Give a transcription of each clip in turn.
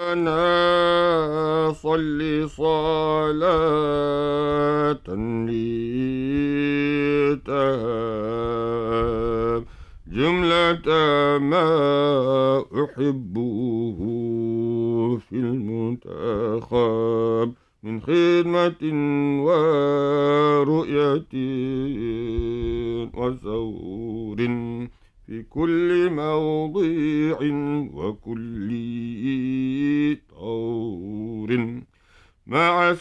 أنا صل صلاة لتهاب جملة ما أحبه في المنتخب من خدمة ورؤية وزور في كل موضع وكل طور مع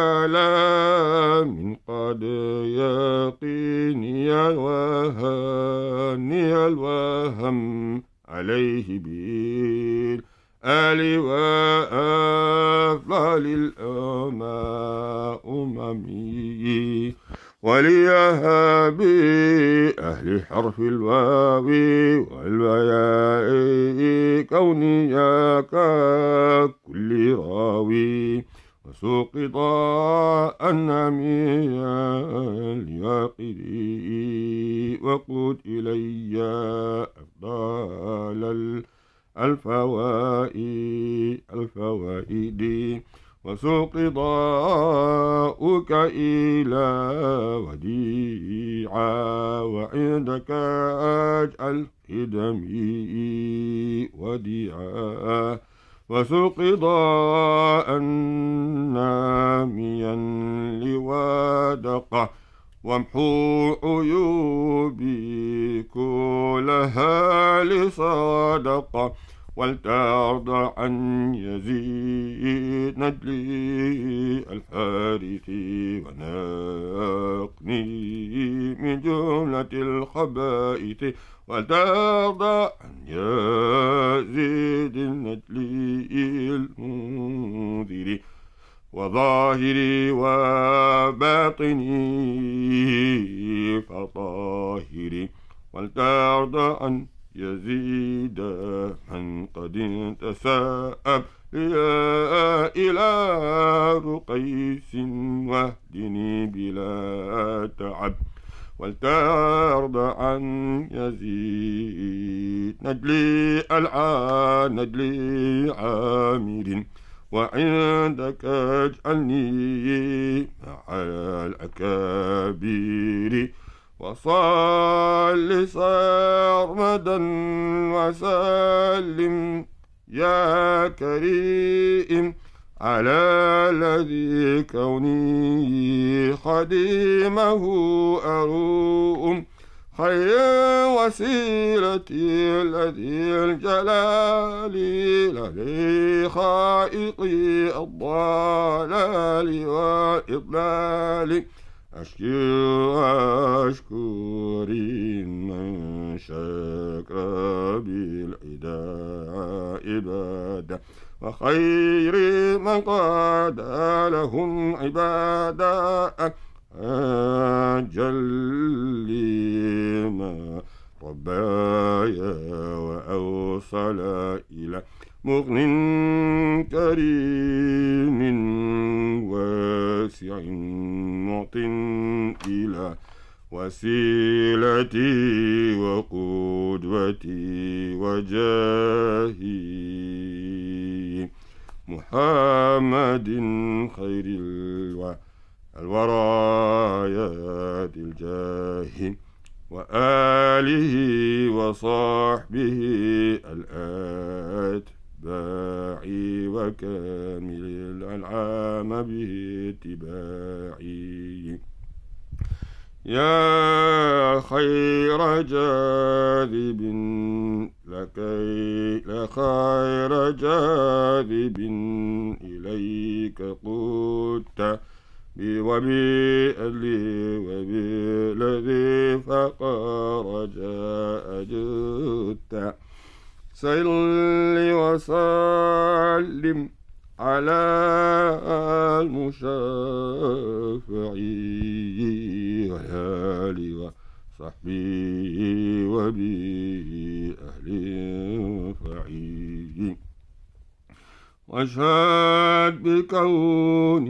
سلام قد يقيني وهاني الوهم عليه بالآل وأفضل الأمم وليها بأهل حرف الواو والبياء كوني ككل راوي وسقط النمي الياقدي وقود إلي أفضل الفوائد وسوق ضاؤك إلى وديعا وعندك أجعل خدمي وديعا وسوق ضاء ناميا لودقة وامحو عيوبي كلها لصدقة ولترضى عن يزيد ندلي الحارث ونقني من جملة الخبائث ولترضى عن يزيد الندلي المنذر وظاهري وباطني فطاهري ولترضى عن يزيد من قد انتساب إلى رقيس واهدني بلا تعب ولترضى عن يزيد ندلي عامر وعندك اجعلني مع الأكابر وصل سرمدا وسلم يا كريم على الذي كوني خديمه أروم خير وسيلتي الذي الجلال لدي خائقي الضلال والإضلال أشكري من شكر بالعداء عبادة وخير من قاد لهم عبادة أجل ما ربايا وأوصل إلى مغن كريم واسع معط إلى وسيلتي وقدوتي وجاهي محمد خير الورايا ذي الجاه وآله وصحبه الأتباعي وكامل الأنعام باتباعي يا خير جاذب لخير جاذب إليك قدت وبأهلي وبالذي فقر جاء جدت صل وسلم على المشفع وآله وصحبه وبأهل فعي واشهد بكون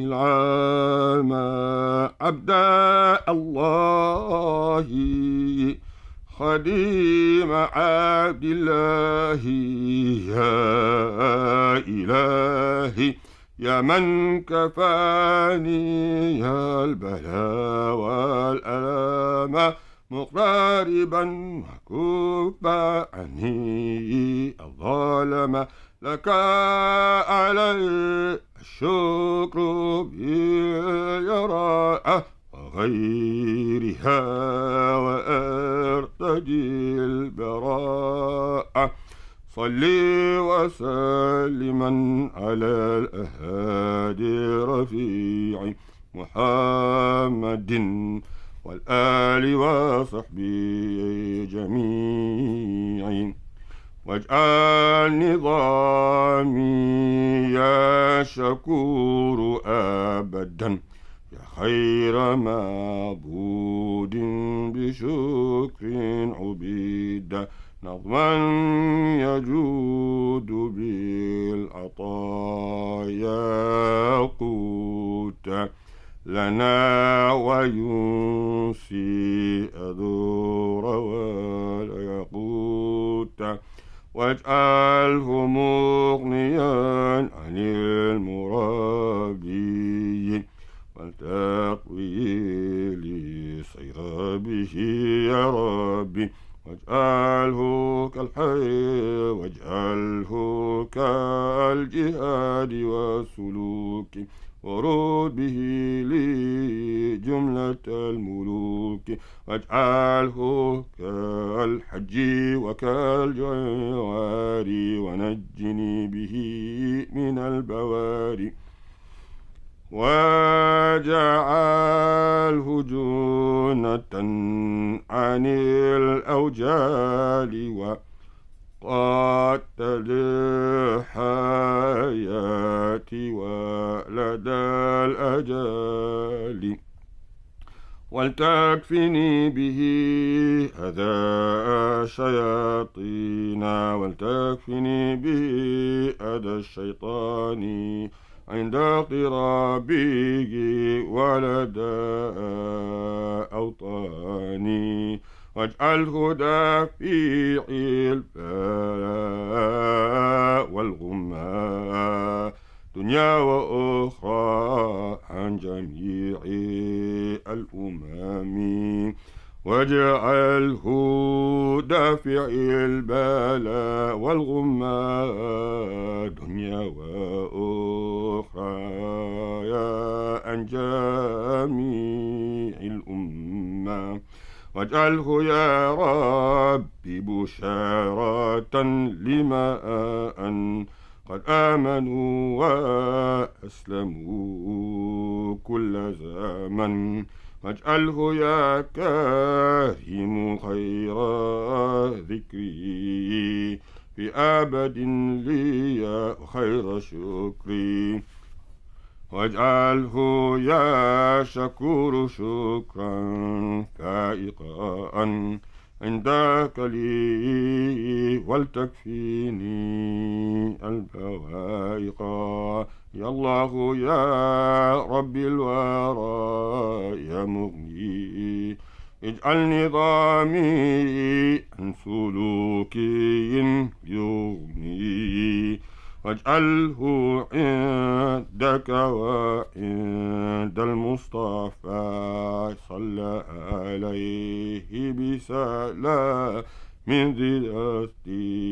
العام عبد الله خديم عبد الله يا إلهي يا من كفاني يا البلاء والألام مقتربا وكف عني الظالم لك علي الشكر باليراء وغيرها وأرتجي البراء صلي وسلما على الأهادي الرفيع محمد والآل وصحبه جميعين واجعل نظامي يا شكور أبدا يا خير معبود بشكر عبيد نظما يجود بالعطايا قوت لنا وينسي أذور والياقوت واجعله مغنيا عن المرابي والتقوي لسير به يا ربي واجعله كالجهاد والسلوك ورود به لجملة الملوك واجعله كالحج وكالجوار ونجني به من البوار واجعله جنة عن الأوجال وقاتل الحياة ولدى الأجال ولتكفني به أذى الشياطين ولتكفني به أذى الشيطان عند اقترابه ولدى أوطاني واجعله دافع البلاء والغماء دنيا وأخرى عن جميع الأمم واجعله دافع البلاء والغماء دنيا وأخرى عن جميع الأمة واجعله يا ربي بشارة لمن قد آمنوا وأسلموا كل زمن واجعله يا كريم خير ذكري في أبد لي خير شكري واجعله يا شكور شكرا فائقا عندك لي ولتكفيني البوائق يا الله يا رب الورى يا مغني اجعل نظامي عن سلوكي يغني واجعله عندك وعند المصطفى صلى عليه بسلام من ذات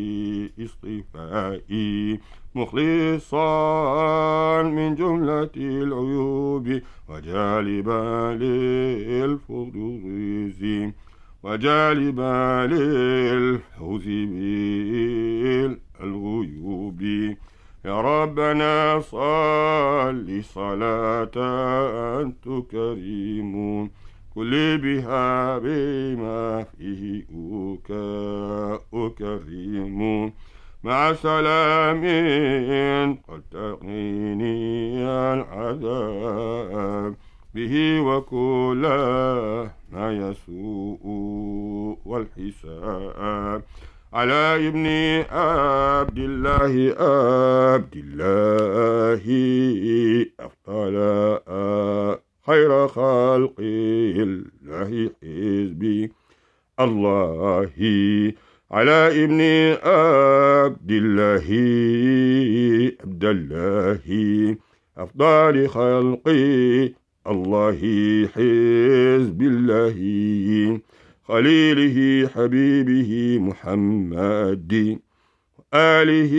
اصطفائي مخلصا من جملة العيوب وجالبا للفضوز وجالبا للفوز بالغيوب يا ربنا صل صلاة تكرم كل بها بما فيه أكرم مع سلام قد تقيني العذاب به وكل ما يسوء والحساب على ابن عبد الله أفضل خير خلق الله حزبي الله ابن عبد الله أفضل خلق الله حزب الله خليله حبيبه محمد آله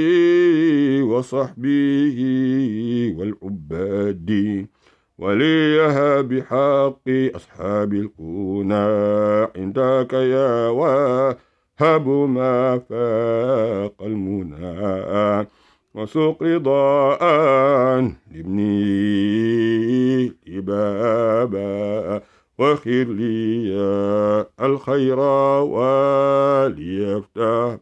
وصحبه والعباد وليها بحق أصحاب الكونا عندك يا وهب ما فاق المنى وسوق رضاء لابني بابا وخير لي الخير وليفتح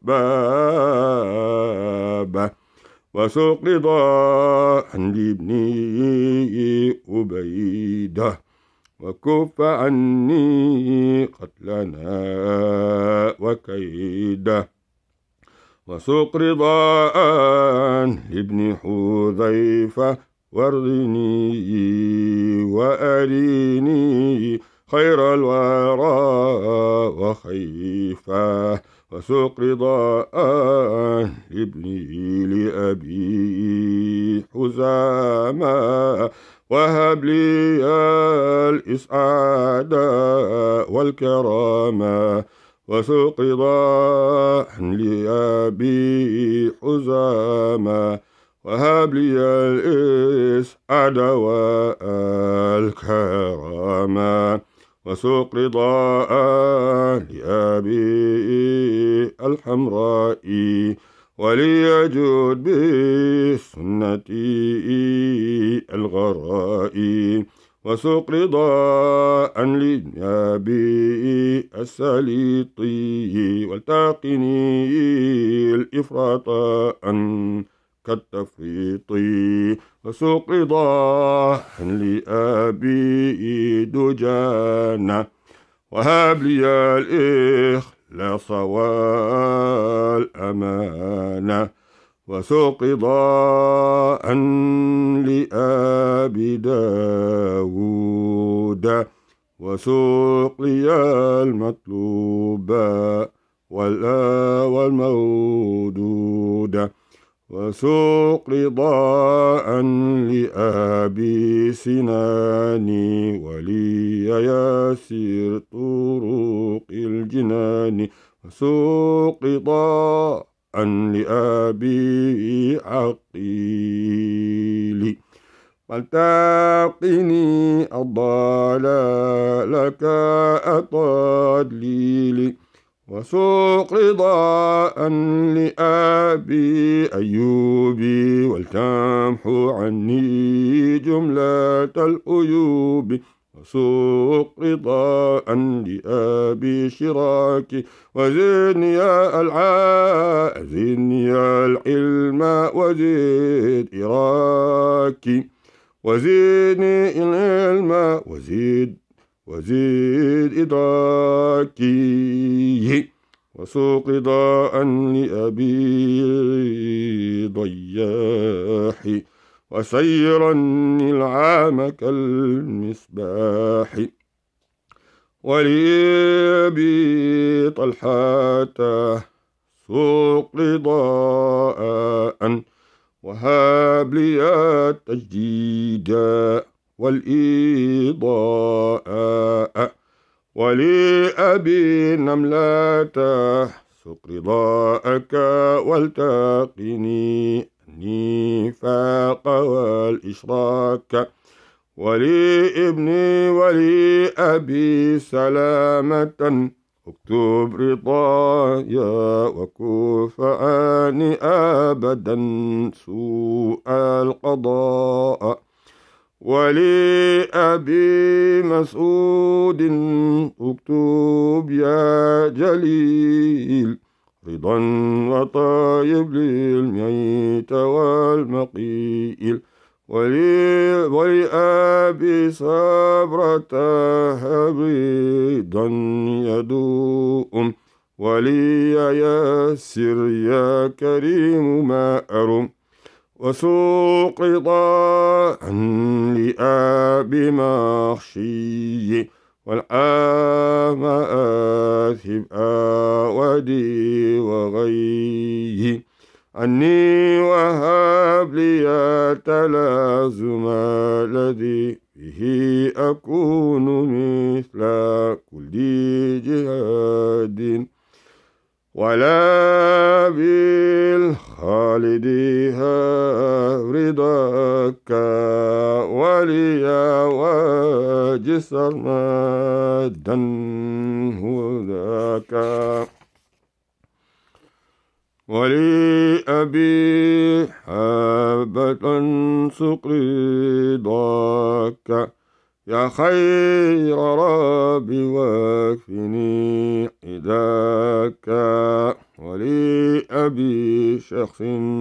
بابه وسوق رضاء لابني أبيده وكف عني قتلنا وكيده وسوق رضاء لابن حذيفة وارضني وأريني خير الورى وخيفة وسوق رضاء لابني لأبي حزامة وهب لي الإسعاد والكرامة وسوق رضاء لأبي حزامة وهب لي الإسعاد والكرامة وسوق رضاء لأبي الحمراء وليجود بالسنة الغراء وسوق رضاء لأبي السليطي والتقني الإفراط كالتفريط وسوق رضاء لأبي دجانة وهب لي الإخلاص والأمانة وسوق رضاء لأبي داود وسوق لي المطلوب والمودود وسوق رضاء لأبي سناني ولي يسير طرق الجنان وسوق رضاء لأبي عقيل فلتقني الضلال كأطادليل وسوق رضاء لأبي أيوب ولتمحو عني جملة الأيوب وسوق رضاء لأبي شراك وزدني العلم وزد إراكي وزدني العلم وزيد إدراكي وسوق رضاء لأبي ضياح وسيرني العام كالمصباح ولأبي طلحة سوق رضاء وهب لي التجديد والإضاء ولأبي نملة سوق رضاءك والتقني النفاق والإشراك ولابني ولأبي سلامة اكتب رضايا وكف عني أبدا سوء القضاء ولأبي مسعود اكتب يا جليل رضا وطيب للميت والمقيل ولأبي صبرة رضا يدوم ولي يسر يا كريم ما أرم وسوق رضاء لأبي مخشي والعام آثب آودي وغيه عني وهب لي تلازم الذي به أكون مثل كل جهاد ولا بالخالد رضاك وليا وجسر مادا هو ذاك ولأبي حابة سق رضاك يا خير ربي واكفني عداك ولأبي شخص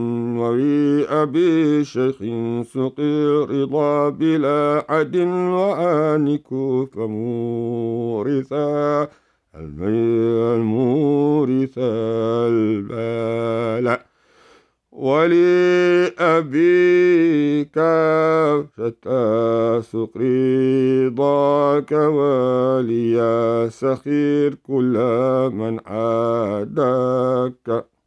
ولأبي شيخ سقي رضا بلا عد وآنك فمورثا المورث البلاء ولأبيك ستسق رضاك وليا سخير كل من عاداك